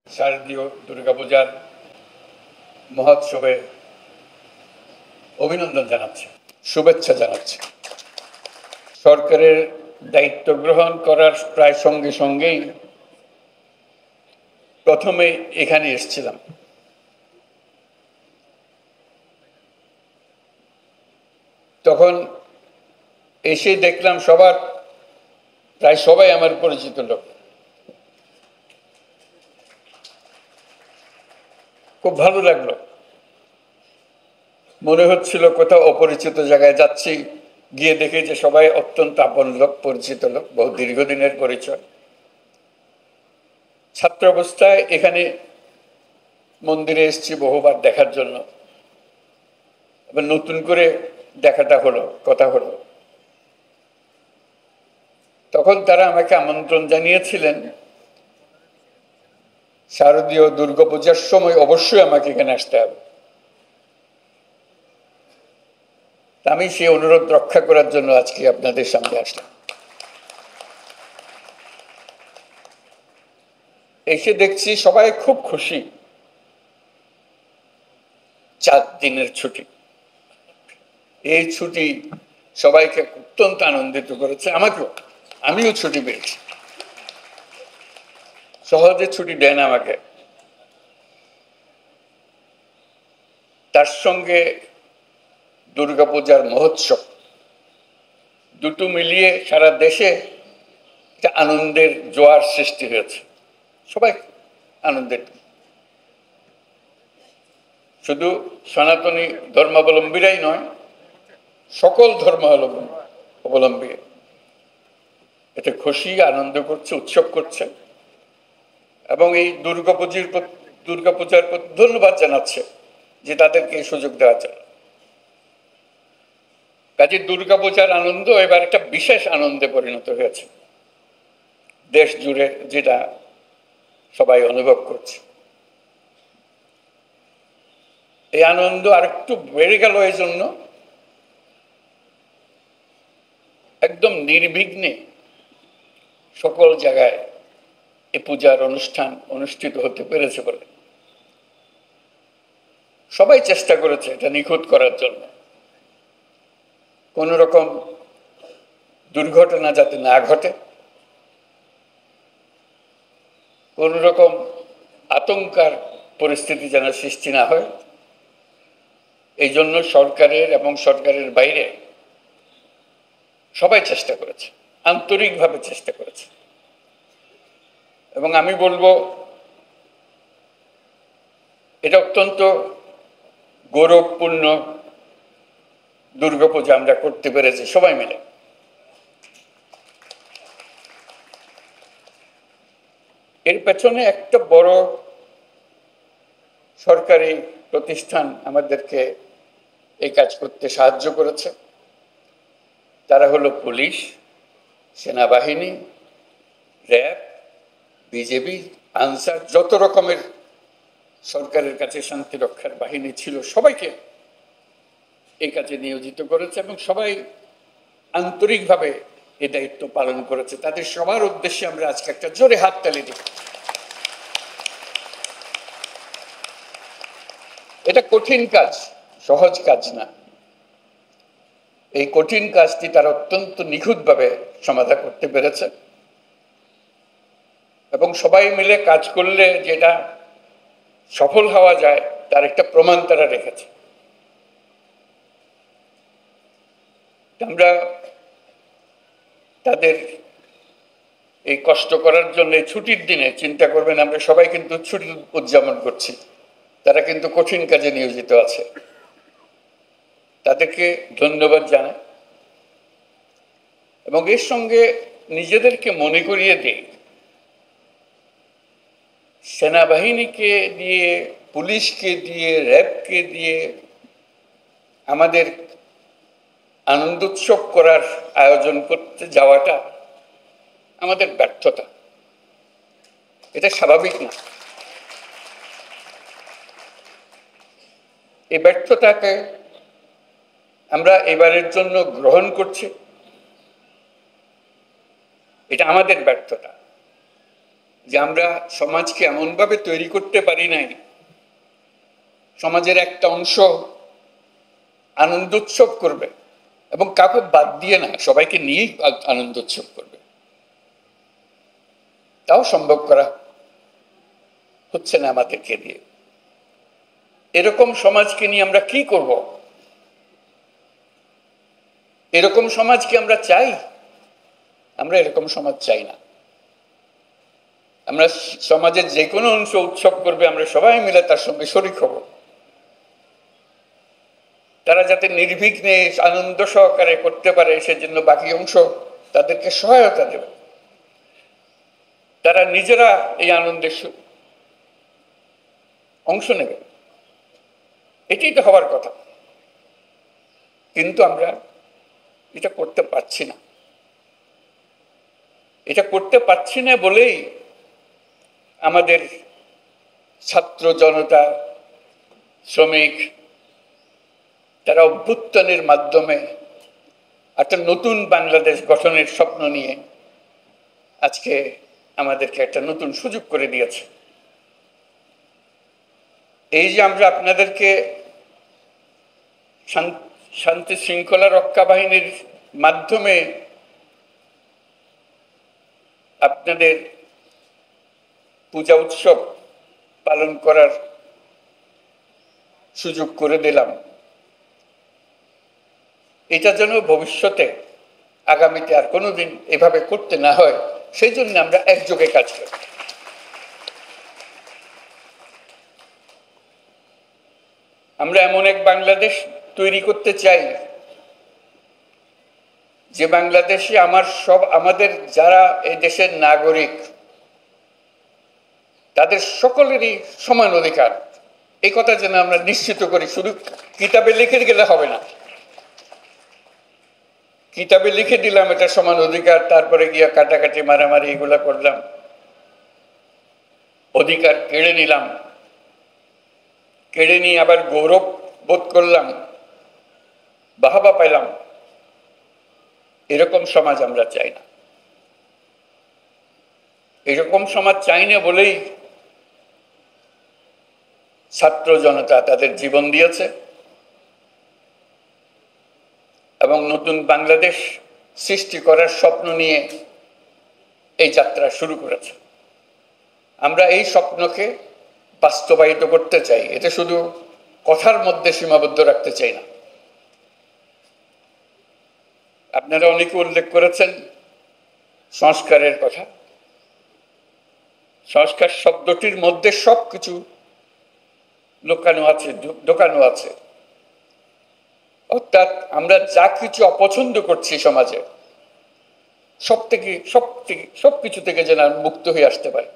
শারদীয় দুর্গাপূজার মহোৎসবে অভিনন্দন জানাচ্ছি, শুভেচ্ছা জানাচ্ছি। সরকারের দায়িত্ব গ্রহণ করার প্রায় সঙ্গে সঙ্গেই প্রথমে এখানে এসেছিলাম। তখন এসে দেখলাম প্রায় সবাই আমার পরিচিত লোক। খুব ভালো লাগলো, মনে হচ্ছিল কোথাও অপরিচিত জায়গায় যাচ্ছি, গিয়ে দেখে যে সবাই অত্যন্ত আপন লোক, পরিচিত লোক, বহু দীর্ঘদিনের পরিচয়। ছাত্র অবস্থায় এখানে মন্দিরে এসেছি বহুবার দেখার জন্য, এবার নতুন করে দেখাটা হলো, কথা হলো। তখন তারা আমাকে আমন্ত্রণ জানিয়েছিলেন শারদীয় দুর্গাপূজার সময় অবশ্যই আমাকে এখানে আসতে হবে। আমি সেই অনুরোধ রক্ষা করার জন্য আজকে আপনাদের সামনে আসলাম। এসে দেখছি সবাই খুব খুশি। 4 দিনের ছুটি, এই ছুটি সবাইকে অত্যন্ত আনন্দিত করেছে, আমাকেও। আমিও ছুটি পেয়েছি, সহজে ছুটি দেয় না আমাকে। তার সঙ্গে দুর্গাপূজার মহোৎসব, দুটো মিলিয়ে সারা দেশে একটা আনন্দের জোয়ার সৃষ্টি হয়েছে। সবাই আনন্দের, শুধু সনাতনী ধর্মাবলম্বীরাই নয়, সকল ধর্মাবলম্বী এতে খুশি, আনন্দ করছে, উৎসব করছে। এবং এই দুর্গাপূজার প্রতি ধন্যবাদ জানাচ্ছে যে তাদেরকে এই সুযোগ দেওয়া যায়। কাজে দুর্গাপূজার আনন্দ এবার একটা বিশেষ আনন্দে পরিণত হয়েছে দেশ জুড়ে, যেটা সবাই অনুভব করছে। এই আনন্দ আরেকটু বেড়ে গেল এই জন্য একদম নির্বিঘ্নে সকল জায়গায় এই পূজার অনুষ্ঠান অনুষ্ঠিত হতে পেরেছে বলে। সবাই চেষ্টা করেছে এটা নিখুঁত করার জন্য, কোন রকম দুর্ঘটনা যাতে না ঘটে, কোন রকম আতঙ্কার পরিস্থিতি যেন সৃষ্টি না হয়। এই জন্য সরকারের এবং সরকারের বাইরে সবাই চেষ্টা করেছে, আন্তরিকভাবে চেষ্টা করেছে। এবং আমি বলবো এটা অত্যন্ত গৌরবপূর্ণ দুর্গাপূজা আমরা করতে পেরেছি সবাই মিলে। এর পেছনে একটা বড় সরকারি প্রতিষ্ঠান আমাদেরকে এই কাজ করতে সাহায্য করেছে। তারা হলো পুলিশ, সেনাবাহিনী, র্যাব, বিজেপি, আনসার, যত রকমের সরকারের কাছে শান্তি রক্ষার বাহিনী ছিল সবাইকে এই কাজে নিয়োজিত করেছে এবং সবাই আন্তরিকভাবে এই দায়িত্ব পালন করেছে। তাদের সবার উদ্দেশ্যে আমরা আজকে একটা জোরে হাততালি দিই। এটা কঠিন কাজ, সহজ কাজ না। এই কঠিন কাজটি তারা অত্যন্ত নিখুঁতভাবে সমাধান করতে পেরেছে এবং সবাই মিলে কাজ করলে যেটা সফল হওয়া যায় তার একটা প্রমাণ তারা রেখেছে। আমরা তাদের এই কষ্ট করার জন্য ছুটির দিনে চিন্তা করবেন, আমরা সবাই কিন্তু ছুটি উদযাপন করছি, তারা কিন্তু কঠিন কাজে নিয়োজিত আছে। তাদেরকে ধন্যবাদ জানাই এবং এর সঙ্গে নিজেদেরকে মনে করিয়ে দিই, সেনাবাহিনীকে দিয়ে, পুলিশকে দিয়ে, র্যাবকে দিয়ে আমাদের আনন্দ উৎসব করার আয়োজন করতে যাওয়াটা আমাদের ব্যর্থতা, এটা স্বাভাবিক না। এই ব্যর্থতাকে আমরা এবারের জন্য গ্রহণ করছি, এটা আমাদের ব্যর্থতা। যে আমরা সমাজকে এমনভাবে তৈরি করতে পারি নাই, সমাজের একটা অংশ আনন্দ উৎসব করবে এবং কাউকে বাদ দিয়ে না, সবাইকে নিয়েই আনন্দ উৎসব করবে, তাও সম্ভব করা হচ্ছে না আমাদেরকে দিয়ে। এরকম সমাজকে নিয়ে আমরা কি করব? এরকম সমাজ কি আমরা চাই? আমরা এরকম সমাজ চাই না। আমরা সমাজের যে কোনো অংশ উৎসব করবে, আমরা সবাই মিলে তার সঙ্গে শরিক হব। তারা যাতে নির্বিঘ্নে আনন্দ সহকারে করতে পারে, সেজন্য বাকি অংশ তাদেরকে সহায়তা দেবে। তারা নিজেরা এই আনন্দের অংশ নেবে, এটাই তো হওয়ার কথা। কিন্তু আমরা এটা করতে পারছি না। এটা করতে পারছি না বলেই আমাদের ছাত্র জনতা, শ্রমিক, তারা অভ্যুত্থানের মাধ্যমে একটা নতুন বাংলাদেশ গঠনের স্বপ্ন নিয়ে আজকে আমাদেরকে একটা নতুন সুযোগ করে দিয়েছে। এই যে আমরা আপনাদেরকে শান্তি শৃঙ্খলা রক্ষা বাহিনীর মাধ্যমে আপনাদের পূজা উৎসব পালন করার সুযোগ করে দিলাম, এটা যেন ভবিষ্যতে আগামীতে আর কোনোদিন এভাবে করতে না হয়, সেই জন্য আমরা একযোগে কাজ করি। আমরা এমন এক বাংলাদেশ তৈরি করতে চাই যে বাংলাদেশে আমাদের যারা এই দেশের নাগরিক, তাদের সকলেরই সমান অধিকার, এই কথা যেন আমরা নিশ্চিত করি। শুধু কিতাবে লিখে গেলে হবে না। কিতাবে লিখে দিলাম এটা সমান অধিকার, তারপরে গিয়ে কাটাকাটি মারামারি এগুলা করলাম, অধিকার কেড়ে নিলাম, কেড়ে নিয়ে আবার গৌরব বোধ করলাম, বাহবা পাইলাম। এরকম সমাজ আমরা চাই না। এরকম সমাজ চাই না বলেই ছাত্র জনতা তাদের জীবন দিয়েছে এবং নতুন বাংলাদেশ সৃষ্টি করার স্বপ্ন নিয়ে এই যাত্রা শুরু করেছে। আমরা এই স্বপ্নকে বাস্তবায়িত করতে চাই, এটা শুধু কথার মধ্যে সীমাবদ্ধ রাখতে চাই না। আপনারা অনেকে উল্লেখ করেছেন সংস্কারের কথা। সংস্কার শব্দটির মধ্যে সবকিছু লুকানো আছে, ঢোকানো আছে। অর্থাৎ আমরা যা কিছু অপছন্দ করছি সমাজে, সবকিছু থেকে যেন মুক্ত হয়ে আসতে পারে।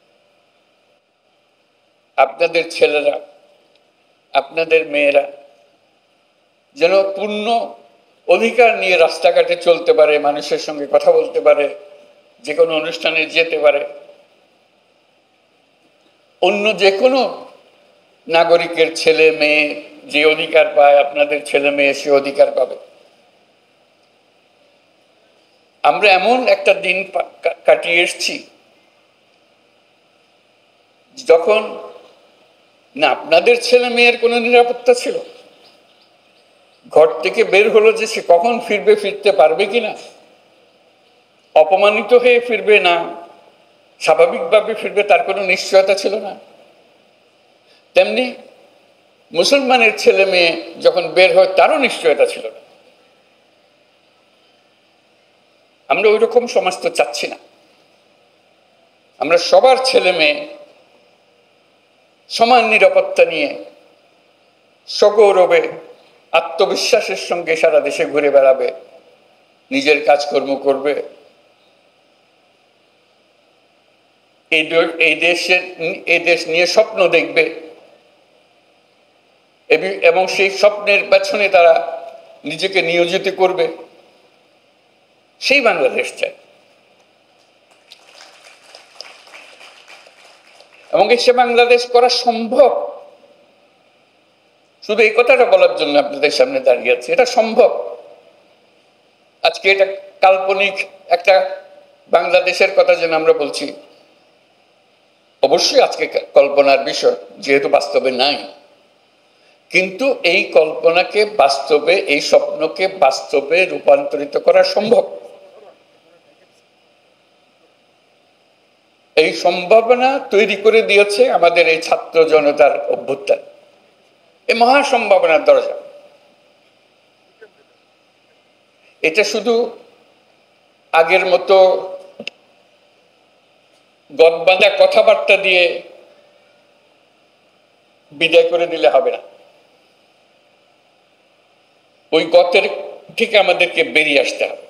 আপনাদের ছেলেরা, আপনাদের মেয়েরা যেন পূর্ণ অধিকার নিয়ে রাস্তাঘাটে চলতে পারে, মানুষের সঙ্গে কথা বলতে পারে, যে কোনো অনুষ্ঠানে যেতে পারে, অন্য যে কোনো নাগরিকের ছেলে মেয়ে যে অধিকার পায়, আপনাদের ছেলে মেয়ে সে অধিকার পাবে। আমরা এমন একটা দিন কাটিয়ে এসেছি যখন না আপনাদের ছেলে মেয়ের কোনো নিরাপত্তা ছিল, ঘর থেকে বের হলো যে সে কখন ফিরবে, ফিরতে পারবে কিনা, অপমানিত হয়ে ফিরবে না স্বাভাবিকভাবে ফিরবে, তার কোনো নিশ্চয়তা ছিল না। তেমনি মুসলমানের ছেলে মেয়ে যখন বের হয় তারও নিশ্চয়তা ছিল না। আমরা ওই রকম সমাজ তো চাচ্ছি না। আমরা সবার ছেলে মেয়ে সমান নিরাপত্তা নিয়ে সগৌরবে আত্মবিশ্বাসের সঙ্গে সারা দেশে ঘুরে বেড়াবে, নিজের কাজকর্ম করবে, এই দেশ নিয়ে স্বপ্ন দেখবে এবং সেই স্বপ্নের পেছনে তারা নিজেকে নিয়োজিত করবে। সেই বাংলাদেশ চাই এবং সে বাংলাদেশ করা সম্ভব। শুধু এই কথাটা বলার জন্য আপনাদের সামনে দাঁড়িয়ে আছে, এটা সম্ভব। আজকে এটা কাল্পনিক একটা বাংলাদেশের কথা যেন আমরা বলছি, অবশ্যই আজকে কল্পনার বিষয়, যেহেতু বাস্তবে নাই, কিন্তু এই কল্পনাকে বাস্তবে, এই স্বপ্নকে বাস্তবে রূপান্তরিত করা সম্ভব। এই সম্ভাবনা তৈরি করে দিয়েছে আমাদের এই ছাত্র জনতার অভ্যুত্থান, এই মহা সম্ভাবনার দরজা। এটা শুধু আগের মতো গদবাঁধা কথাবার্তা দিয়ে বিদায় করে দিলে হবে না। ওই গতের থেকে আমাদেরকে বেরিয়ে আসতে হবে।